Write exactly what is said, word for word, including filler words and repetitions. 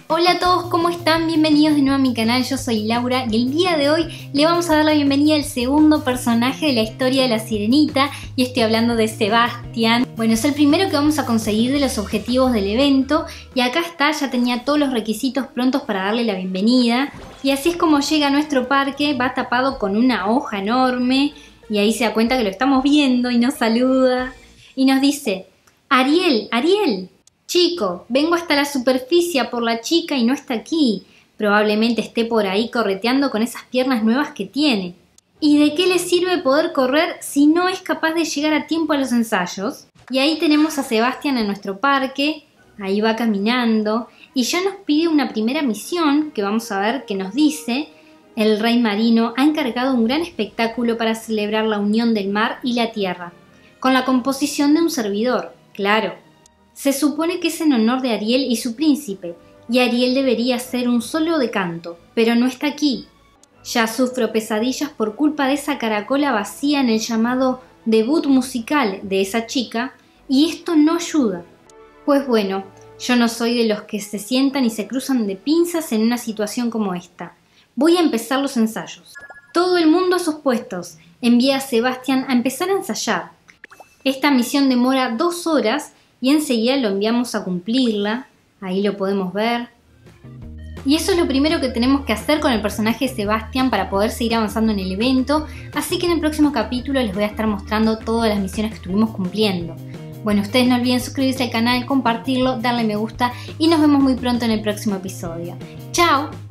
Hola a todos, ¿cómo están? Bienvenidos de nuevo a mi canal, yo soy Laura y el día de hoy le vamos a dar la bienvenida al segundo personaje de la historia de la Sirenita y estoy hablando de Sebastián. Bueno, es el primero que vamos a conseguir de los objetivos del evento y acá está, ya tenía todos los requisitos prontos para darle la bienvenida y así es como llega a nuestro parque, va tapado con una hoja enorme y ahí se da cuenta que lo estamos viendo y nos saluda y nos dice: Ariel, Ariel. Chico, vengo hasta la superficie por la chica y no está aquí. Probablemente esté por ahí correteando con esas piernas nuevas que tiene. ¿Y de qué le sirve poder correr si no es capaz de llegar a tiempo a los ensayos? Y ahí tenemos a Sebastián en nuestro parque, ahí va caminando y ya nos pide una primera misión que vamos a ver qué nos dice. El rey marino ha encargado un gran espectáculo para celebrar la unión del mar y la tierra, con la composición de un servidor, claro. Se supone que es en honor de Ariel y su príncipe, y Ariel debería hacer un solo de canto, pero no está aquí. Ya sufro pesadillas por culpa de esa caracola vacía en el llamado debut musical de esa chica, y esto no ayuda. Pues bueno, yo no soy de los que se sientan y se cruzan de pinzas en una situación como esta. Voy a empezar los ensayos. Todo el mundo a sus puestos. Envía a Sebastián a empezar a ensayar. Esta misión demora dos horas y enseguida lo enviamos a cumplirla. Ahí lo podemos ver. Y eso es lo primero que tenemos que hacer con el personaje de Sebastián para poder seguir avanzando en el evento. Así que en el próximo capítulo les voy a estar mostrando todas las misiones que estuvimos cumpliendo. Bueno, ustedes no olviden suscribirse al canal, compartirlo, darle me gusta y nos vemos muy pronto en el próximo episodio. ¡Chao!